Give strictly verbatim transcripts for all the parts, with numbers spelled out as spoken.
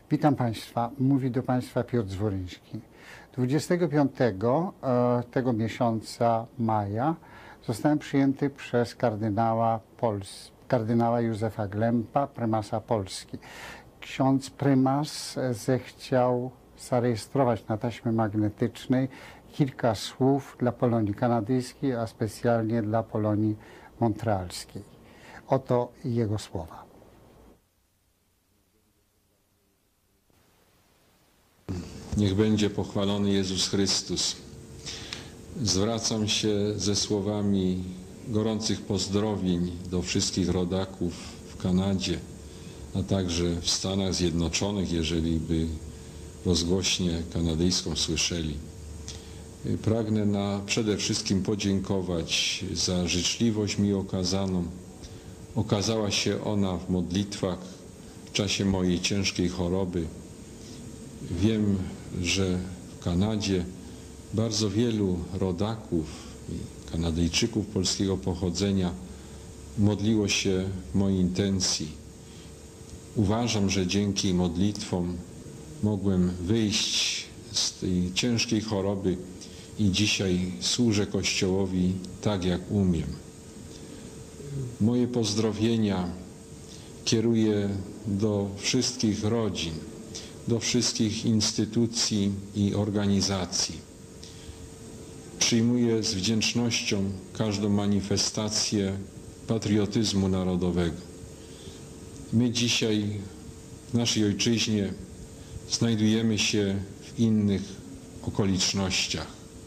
Witam Państwa, mówi do Państwa Piotr Zworyński. dwudziestego piątego e, tego miesiąca maja zostałem przyjęty przez kardynała, Pols, kardynała Józefa Glempa, prymasa Polski. Ksiądz prymas zechciał zarejestrować na taśmie magnetycznej kilka słów dla Polonii kanadyjskiej, a specjalnie dla Polonii montrealskiej. Oto jego słowa. Niech będzie pochwalony Jezus Chrystus. Zwracam się ze słowami gorących pozdrowień do wszystkich rodaków w Kanadzie, a także w Stanach Zjednoczonych, jeżeli by rozgłośnię kanadyjską słyszeli. Pragnę na, przede wszystkim podziękować za życzliwość mi okazaną. Okazała się ona w modlitwach w czasie mojej ciężkiej choroby. Wiem, że w Kanadzie bardzo wielu rodaków i Kanadyjczyków polskiego pochodzenia modliło się w mojej intencji. Uważam, że dzięki modlitwom mogłem wyjść z tej ciężkiej choroby i dzisiaj służę Kościołowi tak, jak umiem. Moje pozdrowienia kieruję do wszystkich rodzin, do wszystkich instytucji i organizacji. Przyjmuję z wdzięcznością każdą manifestację patriotyzmu narodowego. My dzisiaj w naszej ojczyźnie znajdujemy się w innych okolicznościach.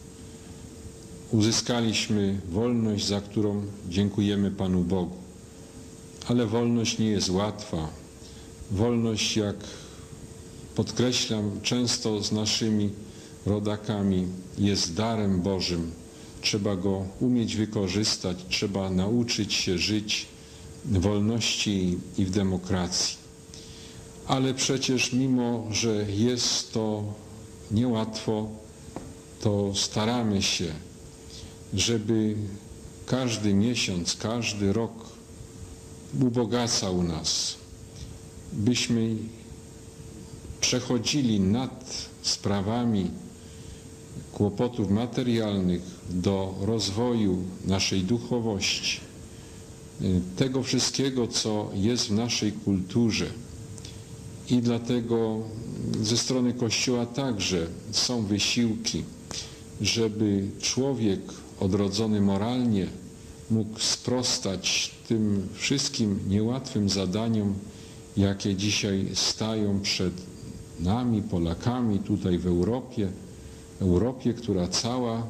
Uzyskaliśmy wolność, za którą dziękujemy Panu Bogu. Ale wolność nie jest łatwa. Wolność, jak podkreślam często z naszymi rodakami, jest darem Bożym. Trzeba go umieć wykorzystać, trzeba nauczyć się żyć w wolności i w demokracji. Ale przecież mimo, że jest to niełatwo, to staramy się, żeby każdy miesiąc, każdy rok ubogacał nas, byśmy przechodzili nad sprawami kłopotów materialnych do rozwoju naszej duchowości, tego wszystkiego, co jest w naszej kulturze. I dlatego ze strony Kościoła także są wysiłki, żeby człowiek odrodzony moralnie mógł sprostać tym wszystkim niełatwym zadaniom, jakie dzisiaj stają przed nami, Polakami, tutaj w Europie, Europie, która cała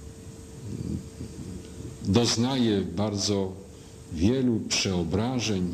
doznaje bardzo wielu przeobrażeń.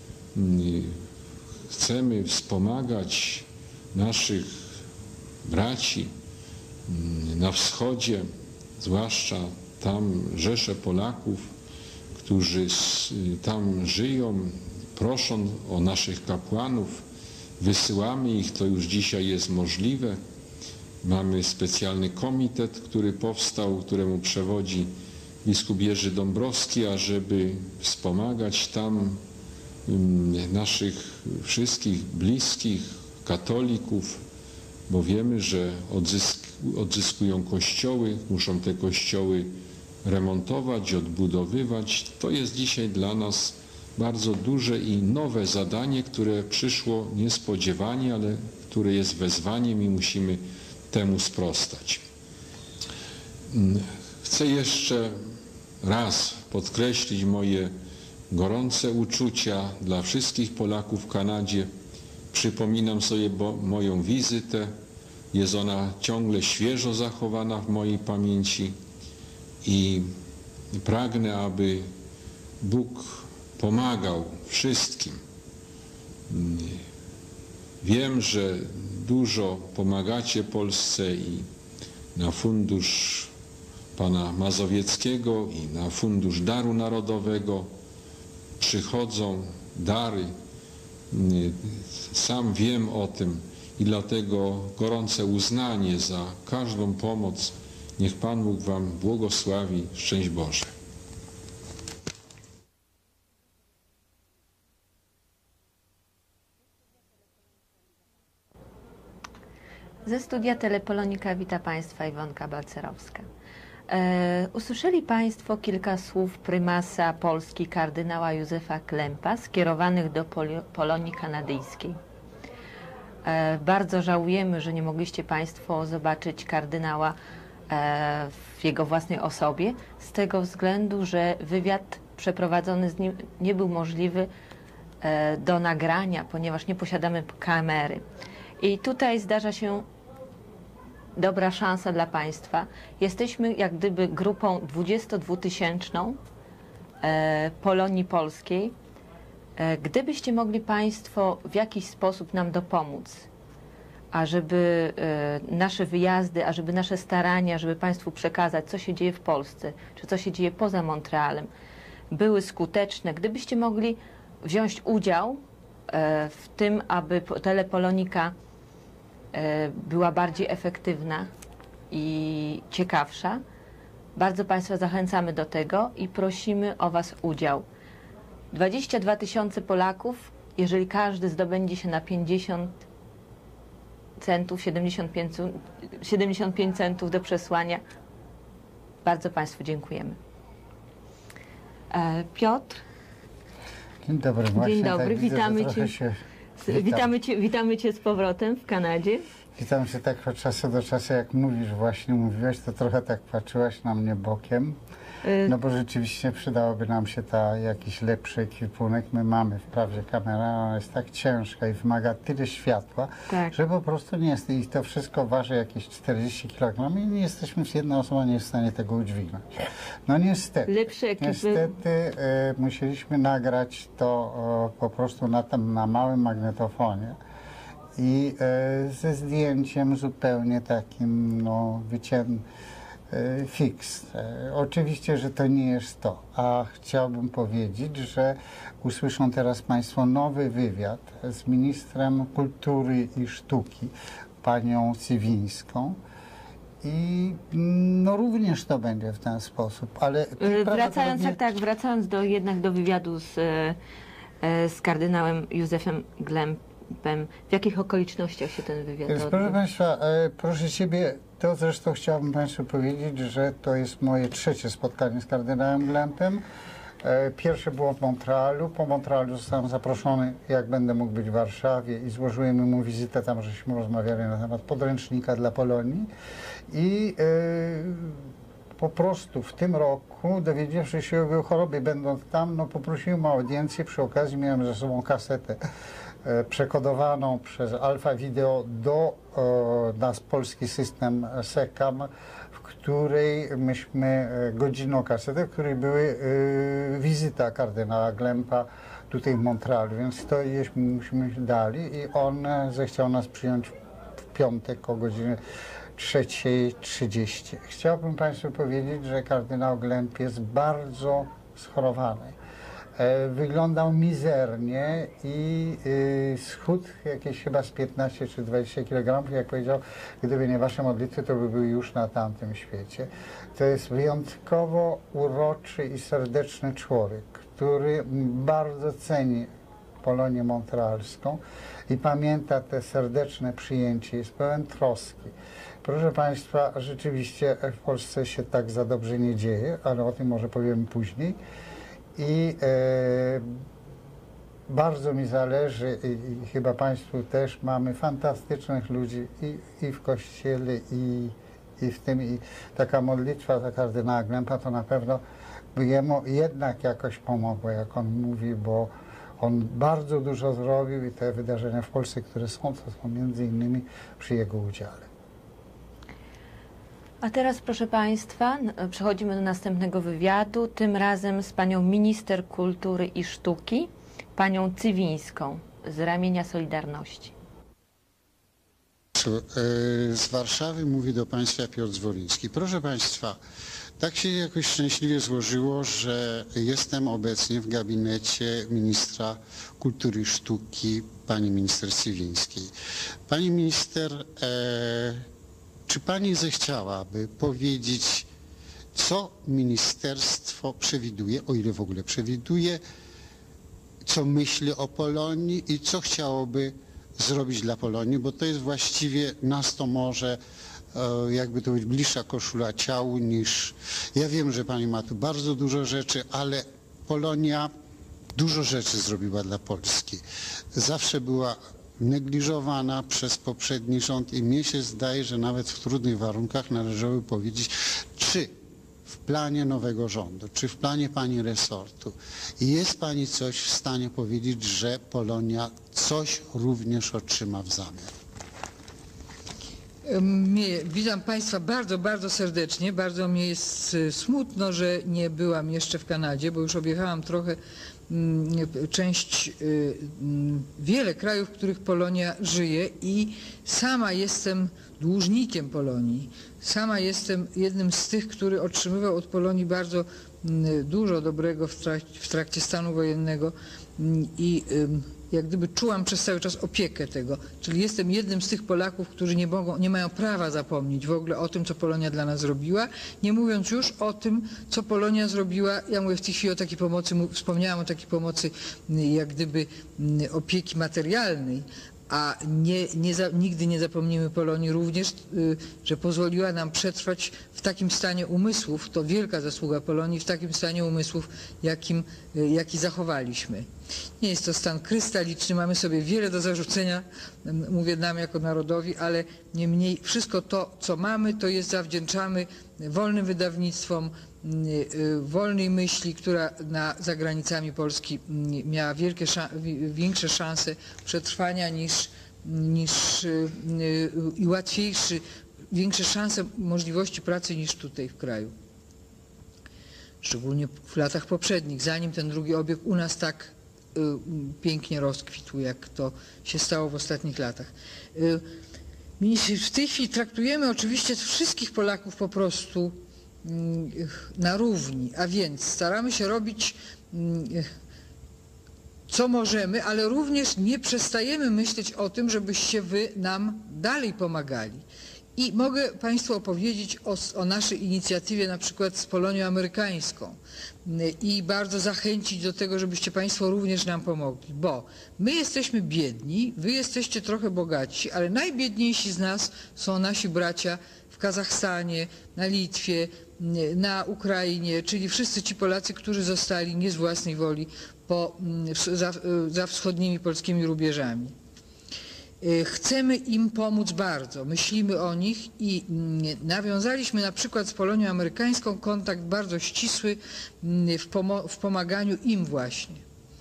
Chcemy wspomagać naszych braci na wschodzie, zwłaszcza tam rzesze Polaków, którzy tam żyją, proszą o naszych kapłanów. Wysyłamy ich, to już dzisiaj jest możliwe. Mamy specjalny komitet, który powstał, któremu przewodzi biskup Jerzy Dąbrowski, ażeby wspomagać tam naszych wszystkich bliskich katolików, bo wiemy, że odzysk, odzyskują kościoły, muszą te kościoły remontować, odbudowywać. To jest dzisiaj dla nas bardzo duże i nowe zadanie, które przyszło niespodziewanie, ale które jest wezwaniem i musimy temu sprostać. Chcę jeszcze raz podkreślić moje gorące uczucia dla wszystkich Polaków w Kanadzie. Przypominam sobie bo, moją wizytę. Jest ona ciągle świeżo zachowana w mojej pamięci i pragnę, aby Bóg pomagał wszystkim. Wiem, że dużo pomagacie Polsce i na fundusz pana Mazowieckiego i na fundusz Daru Narodowego przychodzą dary. Sam wiem o tym i dlatego gorące uznanie za każdą pomoc. Niech Pan Bóg wam błogosławi. Szczęść Boże. Ze studia Telepolonika wita Państwa Iwonka Balcerowska. E, usłyszeli Państwo kilka słów prymasa Polski kardynała Józefa Klempa skierowanych do Pol- Polonii kanadyjskiej. E, bardzo żałujemy, że nie mogliście Państwo zobaczyć kardynała e, w jego własnej osobie, z tego względu, że wywiad przeprowadzony z nim nie był możliwy e, do nagrania, ponieważ nie posiadamy kamery. I tutaj zdarza się dobra szansa dla Państwa. Jesteśmy jak gdyby grupą dwudziestodwutysięczną e, Polonii Polskiej. E, gdybyście mogli Państwo w jakiś sposób nam dopomóc, ażeby e, nasze wyjazdy, ażeby nasze starania, żeby Państwu przekazać, co się dzieje w Polsce, czy co się dzieje poza Montrealem, były skuteczne, gdybyście mogli wziąć udział e, w tym, aby Telepolonika była bardziej efektywna i ciekawsza. Bardzo Państwa zachęcamy do tego i prosimy o Was udział. dwadzieścia dwa tysiące Polaków, jeżeli każdy zdobędzie się na pięćdziesiąt centów, siedemdziesiąt pięć centów do przesłania, bardzo Państwu dziękujemy. Piotr. Dzień dobry. Właśnie Dzień dobry, tak widzę, witamy trochę Cię. Się... Witam. Witamy cię, witamy Cię z powrotem w Kanadzie. Witam Cię tak od czasu do czasu, jak mówisz, właśnie mówiłeś, to trochę tak patrzyłaś na mnie bokiem. No bo rzeczywiście przydałoby nam się ta jakiś lepszy ekwipunek. My mamy wprawdzie kamerę, ale ona jest tak ciężka i wymaga tyle światła, Tak. że po prostu nie jest. I to wszystko waży jakieś czterdzieści kilogramów i nie jesteśmy, jedna osoba nie jest w stanie tego udźwignąć. No niestety. Lepszy ekipy. Niestety e, musieliśmy nagrać to e, po prostu na, tam, na małym magnetofonie. I e, ze zdjęciem zupełnie takim, no, wyciętym, e, fix. E, oczywiście, że to nie jest to, a chciałbym powiedzieć, że usłyszą teraz Państwo nowy wywiad z ministrem kultury i sztuki, panią Cywińską. I no również to będzie w ten sposób, ale... Wracając, tak, tak, wracając do, jednak do wywiadu z, z kardynałem Józefem Klempem, w jakich okolicznościach się ten wywiad odbył? Proszę Państwa, e, proszę Ciebie, to zresztą chciałbym Państwu powiedzieć, że to jest moje trzecie spotkanie z kardynałem Klempem. E, pierwsze było w Montrealu. Po Montrealu zostałem zaproszony, jak będę mógł być w Warszawie i złożyłem mu wizytę tam, żeśmy rozmawiali na temat podręcznika dla Polonii. I e, po prostu w tym roku, dowiedziawszy się o jego chorobie, będąc tam, no poprosiłem o audiencję. Przy okazji miałem ze sobą kasetę przekodowaną przez Alfa Video do e, nas polski system SECAM, w której myśmy godzinną kasetę, w której były e, wizyta kardynała Klempa tutaj w Montrealu, więc to myśmy dali i on zechciał nas przyjąć w piątek o godzinie trzeciej trzydzieści. Chciałbym Państwu powiedzieć, że kardynał Klemp jest bardzo schorowany. Wyglądał mizernie i y, schudł jakieś chyba z piętnaście czy dwadzieścia kilogramów. Jak powiedział, gdyby nie Wasze modlitwy, to by był już na tamtym świecie. To jest wyjątkowo uroczy i serdeczny człowiek, który bardzo ceni Polonię montrealską i pamięta te serdeczne przyjęcie, jest pełen troski. Proszę Państwa, rzeczywiście w Polsce się tak za dobrze nie dzieje, ale o tym może powiemy później. I e, bardzo mi zależy i, i chyba Państwu też, mamy fantastycznych ludzi i, i w Kościele i, i w tym, i taka modlitwa za kardynała Klempa to na pewno by jemu jednak jakoś pomogło, jak on mówi, bo on bardzo dużo zrobił i te wydarzenia w Polsce, które są, to są między innymi przy jego udziale. A teraz, proszę Państwa, przechodzimy do następnego wywiadu, tym razem z panią minister kultury i sztuki, panią Cywińską z ramienia Solidarności. Z Warszawy mówi do Państwa Piotr Zwoliński. Proszę Państwa, tak się jakoś szczęśliwie złożyło, że jestem obecnie w gabinecie ministra kultury i sztuki, pani minister Cywińskiej. Pani minister, e, czy Pani zechciałaby powiedzieć, co ministerstwo przewiduje, o ile w ogóle przewiduje, co myśli o Polonii i co chciałoby zrobić dla Polonii, bo to jest właściwie nas to może, jakby to być, bliższa koszula ciału niż... Ja wiem, że pani ma tu bardzo dużo rzeczy, ale Polonia dużo rzeczy zrobiła dla Polski. Zawsze była negliżowana przez poprzedni rząd i mnie się zdaje, że nawet w trudnych warunkach należałoby powiedzieć, czy w planie nowego rządu, czy w planie pani resortu jest pani coś w stanie powiedzieć, że Polonia coś również otrzyma w zamian? Witam państwa bardzo, bardzo serdecznie. Bardzo mi jest smutno, że nie byłam jeszcze w Kanadzie, bo już objechałam trochę część, wiele krajów, w których Polonia żyje i sama jestem dłużnikiem Polonii. Sama jestem jednym z tych, który otrzymywał od Polonii bardzo dużo dobrego w trakcie, w trakcie stanu wojennego i jak gdyby czułam przez cały czas opiekę tego. Czyli jestem jednym z tych Polaków, którzy nie mogą, nie mają prawa zapomnieć w ogóle o tym, co Polonia dla nas zrobiła, nie mówiąc już o tym, co Polonia zrobiła. Ja mówię w tej chwili o takiej pomocy, wspomniałam o takiej pomocy jak gdyby opieki materialnej, a nie, nie za, nigdy nie zapomnimy Polonii również, że pozwoliła nam przetrwać w takim stanie umysłów, to wielka zasługa Polonii, w takim stanie umysłów, jakim, jaki zachowaliśmy. Nie jest to stan krystaliczny, mamy sobie wiele do zarzucenia, mówię nam jako narodowi, ale niemniej wszystko to, co mamy, to jest zawdzięczamy wolnym wydawnictwom, wolnej myśli, która na, za granicami Polski miała wielkie, większe szanse przetrwania niż, niż i łatwiejszy, większe szanse możliwości pracy niż tutaj w kraju. Szczególnie w latach poprzednich, zanim ten drugi obieg u nas tak y, pięknie rozkwitł, jak to się stało w ostatnich latach. Y, w tej chwili traktujemy oczywiście wszystkich Polaków po prostu na równi, a więc staramy się robić co możemy, ale również nie przestajemy myśleć o tym, żebyście wy nam dalej pomagali. I mogę państwu opowiedzieć o, o naszej inicjatywie na przykład z Polonią amerykańską i bardzo zachęcić do tego, żebyście państwo również nam pomogli, bo my jesteśmy biedni, wy jesteście trochę bogatsi, ale najbiedniejsi z nas są nasi bracia w Kazachstanie, na Litwie, na Ukrainie, czyli wszyscy ci Polacy, którzy zostali nie z własnej woli po, za, za wschodnimi polskimi rubieżami. Chcemy im pomóc bardzo, myślimy o nich i nawiązaliśmy na przykład z Polonią amerykańską kontakt bardzo ścisły w, pomo w pomaganiu im właśnie.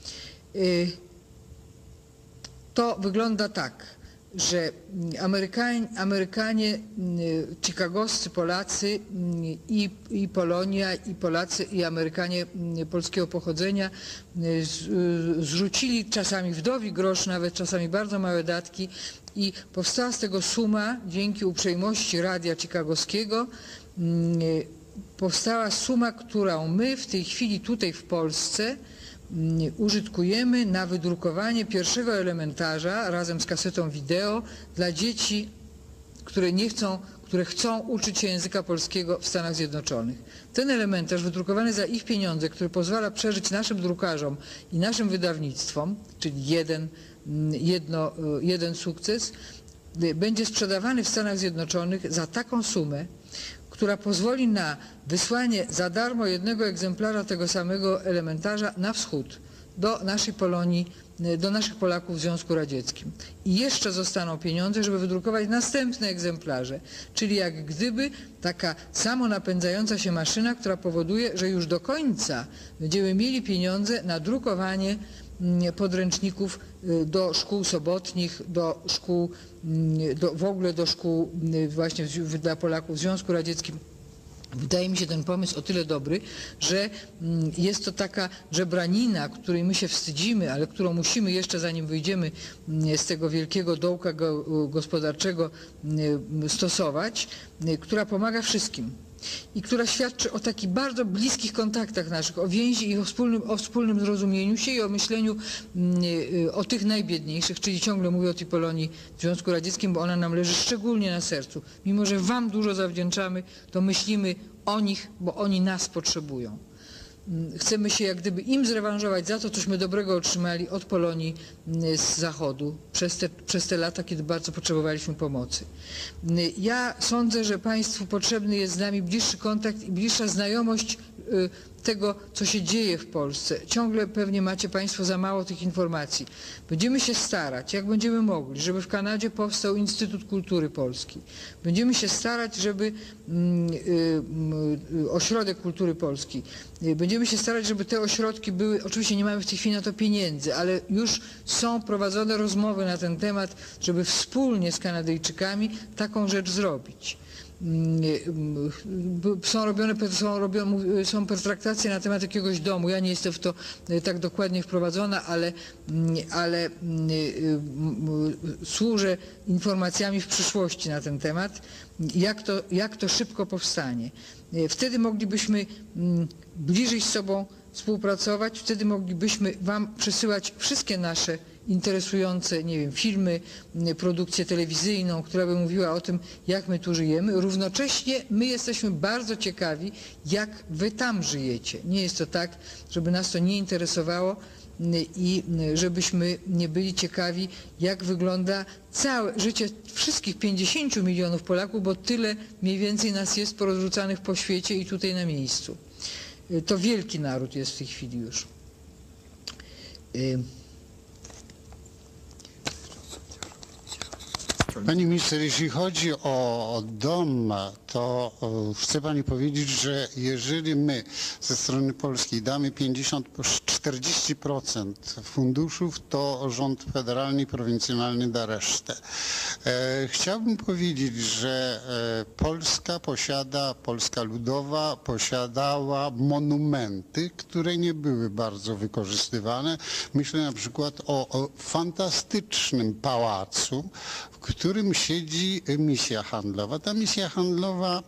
To wygląda tak, że Amerykanie, Amerykanie chicagowscy Polacy i, i Polonia, i Polacy, i Amerykanie polskiego pochodzenia zrzucili czasami wdowi grosz, nawet czasami bardzo małe datki i powstała z tego suma, dzięki uprzejmości Radia Chicagowskiego, powstała suma, którą my w tej chwili tutaj w Polsce użytkujemy na wydrukowanie pierwszego elementarza razem z kasetą wideo dla dzieci, które nie chcą, które chcą uczyć się języka polskiego w Stanach Zjednoczonych. Ten elementarz wydrukowany za ich pieniądze, który pozwala przeżyć naszym drukarzom i naszym wydawnictwom, czyli jeden, jedno, jeden sukces, będzie sprzedawany w Stanach Zjednoczonych za taką sumę, która pozwoli na wysłanie za darmo jednego egzemplarza tego samego elementarza na wschód, do naszej Polonii, do naszych Polaków w Związku Radzieckim. I jeszcze zostaną pieniądze, żeby wydrukować następne egzemplarze, czyli jak gdyby taka samonapędzająca się maszyna, która powoduje, że już do końca będziemy mieli pieniądze na drukowanie podręczników do szkół sobotnich, do szkół, do, w ogóle do szkół właśnie dla Polaków w Związku Radzieckim. Wydaje mi się ten pomysł o tyle dobry, że jest to taka żebranina, której my się wstydzimy, ale którą musimy jeszcze, zanim wyjdziemy z tego wielkiego dołka gospodarczego, stosować, która pomaga wszystkim i która świadczy o takich bardzo bliskich kontaktach naszych, o więzi i o wspólnym, o wspólnym zrozumieniu się i o myśleniu o tych najbiedniejszych, czyli ciągle mówię o tej Polonii w Związku Radzieckim, bo ona nam leży szczególnie na sercu. Mimo że wam dużo zawdzięczamy, to myślimy o nich, bo oni nas potrzebują. chcemy się jak gdyby im zrewanżować za to, cośmy dobrego otrzymali od Polonii z Zachodu przez te, przez te lata, kiedy bardzo potrzebowaliśmy pomocy. Ja sądzę, że państwu potrzebny jest z nami bliższy kontakt i bliższa znajomość tego, co się dzieje w Polsce. Ciągle pewnie macie państwo za mało tych informacji. Będziemy się starać, jak będziemy mogli, żeby w Kanadzie powstał Instytut Kultury Polskiej. Będziemy się starać, żeby mm, y, y, Ośrodek Kultury Polskiej. Y, będziemy się starać, żeby te ośrodki były, oczywiście nie mamy w tej chwili na to pieniędzy, ale już są prowadzone rozmowy na ten temat, żeby wspólnie z Kanadyjczykami taką rzecz zrobić. Są robione, są robione, są pertraktacje na temat jakiegoś domu. Ja nie jestem w to tak dokładnie wprowadzona, ale, ale służę informacjami w przyszłości na ten temat, jak to, jak to szybko powstanie. Wtedy moglibyśmy bliżej z sobą współpracować, wtedy moglibyśmy wam przesyłać wszystkie nasze interesujące, nie wiem, filmy, produkcję telewizyjną, która by mówiła o tym, jak my tu żyjemy. Równocześnie my jesteśmy bardzo ciekawi, jak wy tam żyjecie. Nie jest to tak, żeby nas to nie interesowało i żebyśmy nie byli ciekawi, jak wygląda całe życie wszystkich pięćdziesięciu milionów Polaków, bo tyle mniej więcej nas jest porozrzucanych po świecie i tutaj na miejscu. To wielki naród jest w tej chwili już. Pani minister, jeśli chodzi o dom, to chcę pani powiedzieć, że jeżeli my ze strony polskiej damy pięćdziesiąt, czterdzieści procent funduszów, to rząd federalny i prowincjonalny da resztę. Chciałbym powiedzieć, że Polska posiada, Polska Ludowa posiadała monumenty, które nie były bardzo wykorzystywane. Myślę na przykład o, o fantastycznym pałacu, w którym siedzi misja handlowa. Ta misja handlowa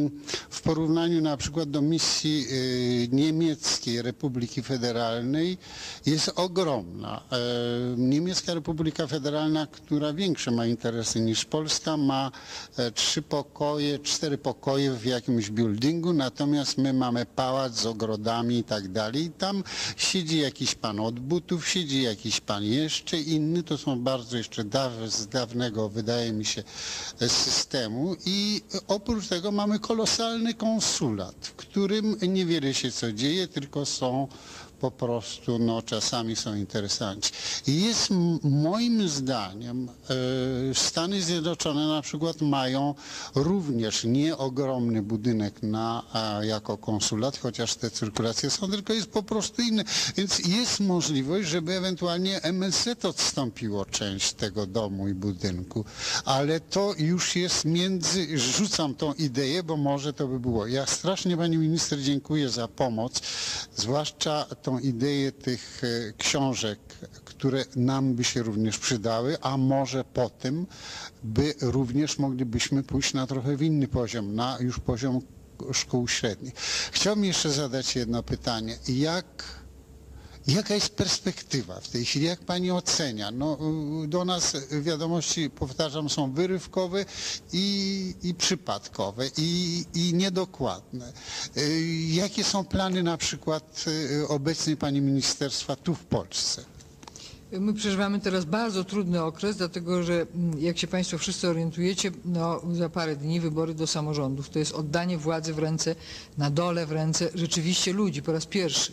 w porównaniu na przykład do misji niemieckiej Republiki Federalnej jest ogromna. Niemiecka Republika Federalna, która większe ma interesy niż Polska, ma trzy pokoje, cztery pokoje w jakimś buildingu, natomiast my mamy pałac z ogrodami i tak dalej. Tam siedzi jakiś pan od butów, siedzi jakiś pan jeszcze inny, to są bardzo jeszcze daw z dawnego, wydaje mi się, systemu i oprócz tego mamy kolosalny konsulat, w którym niewiele się co dzieje, tylko są po prostu, no czasami są interesanci. I jest moim zdaniem Stany Zjednoczone na przykład mają również nie ogromny budynek na, jako konsulat, chociaż te cyrkulacje są, tylko jest po prostu inny. Więc jest możliwość, żeby ewentualnie M S Z odstąpiło część tego domu i budynku, ale to już jest między, rzucam tą ideę, bo może to by było. Ja strasznie pani minister dziękuję za pomoc, zwłaszcza tą ideę tych książek, które nam by się również przydały, a może po tym by również moglibyśmy pójść na trochę w inny poziom, na już poziom szkół średnich. Chciałbym jeszcze zadać jedno pytanie. Jak, jaka jest perspektywa w tej chwili? Jak pani ocenia? No, do nas wiadomości, powtarzam, są wyrywkowe i, i przypadkowe i, i niedokładne. Jakie są plany na przykład obecnej pani ministerstwa tu w Polsce? My przeżywamy teraz bardzo trudny okres, dlatego że jak się państwo wszyscy orientujecie, no za parę dni wybory do samorządów. To jest oddanie władzy w ręce, na dole w ręce rzeczywiście ludzi po raz pierwszy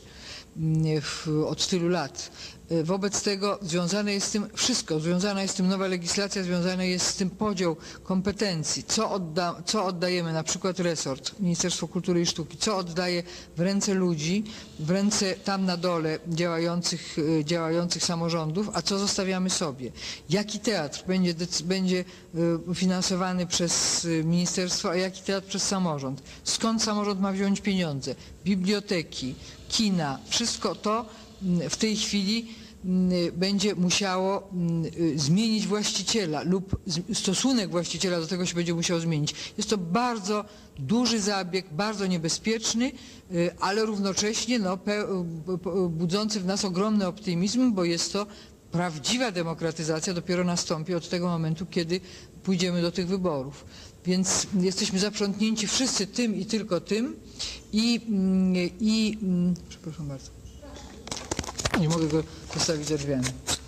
w, od tylu lat. Wobec tego związane jest z tym wszystko, związana jest z tym nowa legislacja, związana jest z tym podział kompetencji, co, odda, co oddajemy, na przykład resort, Ministerstwo Kultury i Sztuki, co oddaje w ręce ludzi, w ręce tam na dole działających, działających samorządów, a co zostawiamy sobie. Jaki teatr będzie, będzie finansowany przez ministerstwo, a jaki teatr przez samorząd. Skąd samorząd ma wziąć pieniądze? Biblioteki, kina, wszystko to w tej chwili będzie musiało zmienić właściciela lub stosunek właściciela do tego się będzie musiał zmienić. Jest to bardzo duży zabieg, bardzo niebezpieczny, ale równocześnie no, budzący w nas ogromny optymizm, bo jest to prawdziwa demokratyzacja dopiero nastąpi od tego momentu, kiedy pójdziemy do tych wyborów. Więc jesteśmy zaprzątnięci wszyscy tym i tylko tym i, i przepraszam bardzo, nie mogę go postawić za drzwiami.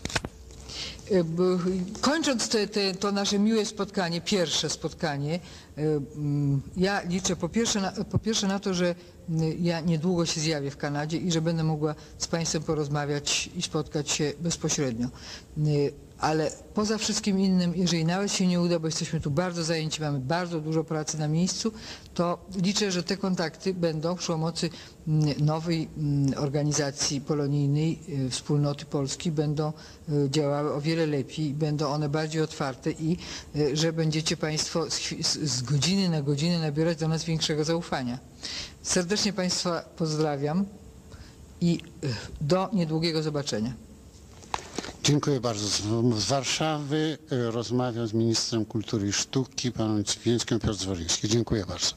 Kończąc te, te, to nasze miłe spotkanie, pierwsze spotkanie, ja liczę po pierwsze, na, po pierwsze na to, że ja niedługo się zjawię w Kanadzie i że będę mogła z Państwem porozmawiać i spotkać się bezpośrednio. Ale poza wszystkim innym, jeżeli nawet się nie uda, bo jesteśmy tu bardzo zajęci, mamy bardzo dużo pracy na miejscu, to liczę, że te kontakty będą przy pomocy nowej organizacji polonijnej, Wspólnoty Polski, będą działały o wiele lepiej, będą one bardziej otwarte i że będziecie Państwo z godziny na godzinę nabierać do nas większego zaufania. Serdecznie Państwa pozdrawiam i do niedługiego zobaczenia. Dziękuję bardzo. Z Warszawy rozmawiam z ministrem kultury i sztuki, panem Jędrkiem Piotr-Zwolińskim. Dziękuję bardzo.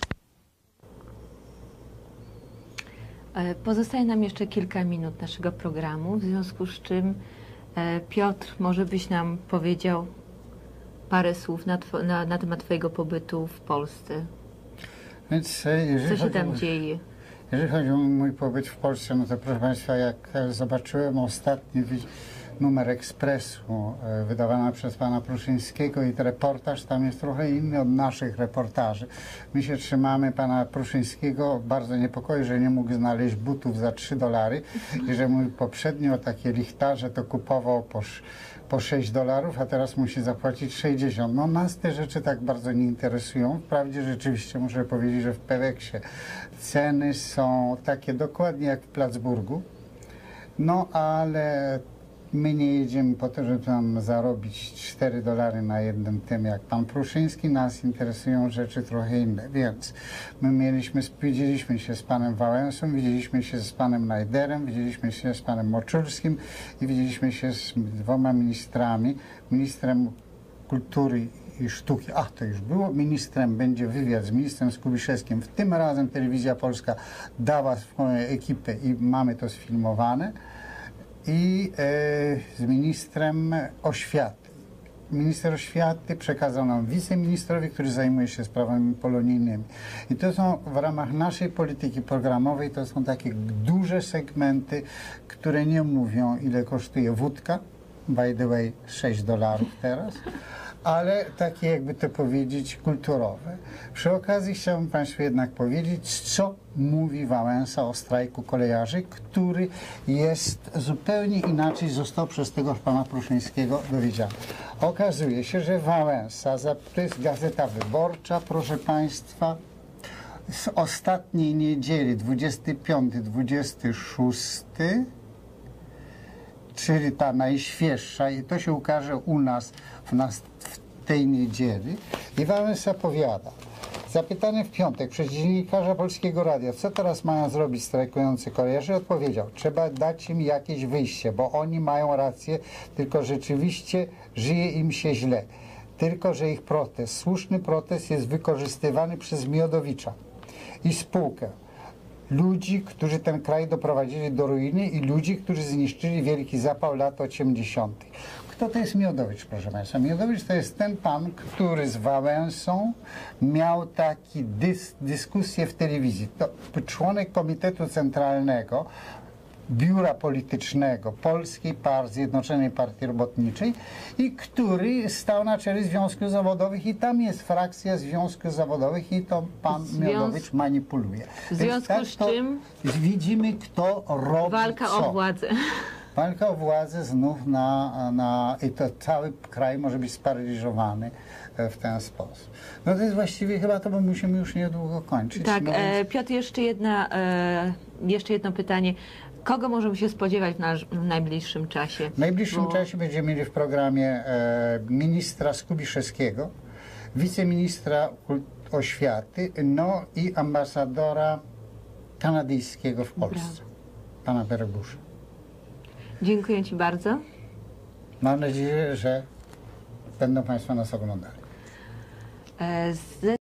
Pozostaje nam jeszcze kilka minut naszego programu, w związku z czym Piotr, może byś nam powiedział parę słów na, na, na temat twojego pobytu w Polsce. Więc, Co się tam dzieje? Jeżeli chodzi o mój pobyt w Polsce, no to proszę Państwa, jak zobaczyłem ostatni numer Ekspresu wydawany przez pana Pruszyńskiego i reportaż tam jest trochę inny od naszych reportaży. My się trzymamy pana Pruszyńskiego, bardzo niepokoi, że nie mógł znaleźć butów za trzy dolary i że mój poprzednio takie lichtarze to kupował po, po sześć dolarów, a teraz musi zapłacić sześćdziesiąt. No nas te rzeczy tak bardzo nie interesują. Wprawdzie rzeczywiście muszę powiedzieć, że w Peweksie ceny są takie dokładnie jak w Plattsburgu, no ale my nie jedziemy po to, żeby tam zarobić cztery dolary na jednym tym jak pan Pruszyński. Nas interesują rzeczy trochę inne, więc my mieliśmy, widzieliśmy się z panem Wałęsą, widzieliśmy się z panem Najderem, widzieliśmy się z panem Moczulskim i widzieliśmy się z dwoma ministrami, ministrem kultury i sztuki, ach to już było, ministrem będzie wywiad z ministrem Skubiszewskim. W tym razem Telewizja Polska dała swoją ekipę i mamy to sfilmowane. I e, z ministrem oświaty. Minister oświaty przekazał nam wiceministrowi, który zajmuje się sprawami polonijnymi. I to są w ramach naszej polityki programowej, to są takie duże segmenty, które nie mówią, ile kosztuje wódka, by the way sześć dolarów teraz, ale takie, jakby to powiedzieć, kulturowe. Przy okazji chciałbym Państwu jednak powiedzieć, co mówi Wałęsa o strajku kolejarzy, który jest zupełnie inaczej, został przez tegoż pana Pruszyńskiego dowiedziany. Okazuje się, że Wałęsa, to jest Gazeta Wyborcza, proszę Państwa, z ostatniej niedzieli, dwudziestego piątego dwudziestego szóstego, czyli ta najświeższa, i to się ukaże u nas w, nas w tej niedzieli. I Wałęsa powiada, zapytany w piątek przez dziennikarza Polskiego Radia, co teraz mają zrobić strajkujący kolejarze, odpowiedział, trzeba dać im jakieś wyjście, bo oni mają rację, tylko rzeczywiście żyje im się źle. Tylko że ich protest, słuszny protest jest wykorzystywany przez Miodowicza i spółkę. Ludzi, którzy ten kraj doprowadzili do ruiny i ludzi, którzy zniszczyli wielki zapał lat osiemdziesiątych. Kto to jest Miodowicz, proszę Państwa? Miodowicz to jest ten pan, który z Wałęsą miał taki dys, dyskusję w telewizji. To członek Komitetu Centralnego Biura Politycznego Polskiej Partii, Zjednoczonej Partii Robotniczej i który stał na czele Związków Zawodowych i tam jest frakcja Związków Zawodowych i to pan Związ... Miodowicz manipuluje. W związku tak z czym widzimy, kto robi walka co. o władzę. Walka o władzę znów na, na... i to cały kraj może być sparaliżowany w ten sposób. No to jest właściwie, chyba to musimy już niedługo kończyć. Tak, no e, więc... Piotr, jeszcze, jedna, e, jeszcze jedno pytanie. Kogo możemy się spodziewać w, nasz, w najbliższym czasie? W najbliższym Bo... czasie będziemy mieli w programie e, ministra Skubiszewskiego, wiceministra oświaty, no i ambasadora kanadyjskiego w Polsce, Brawo. Pana Bergusza. Dziękuję Ci bardzo. Mam nadzieję, że będą Państwo nas oglądali. E, z...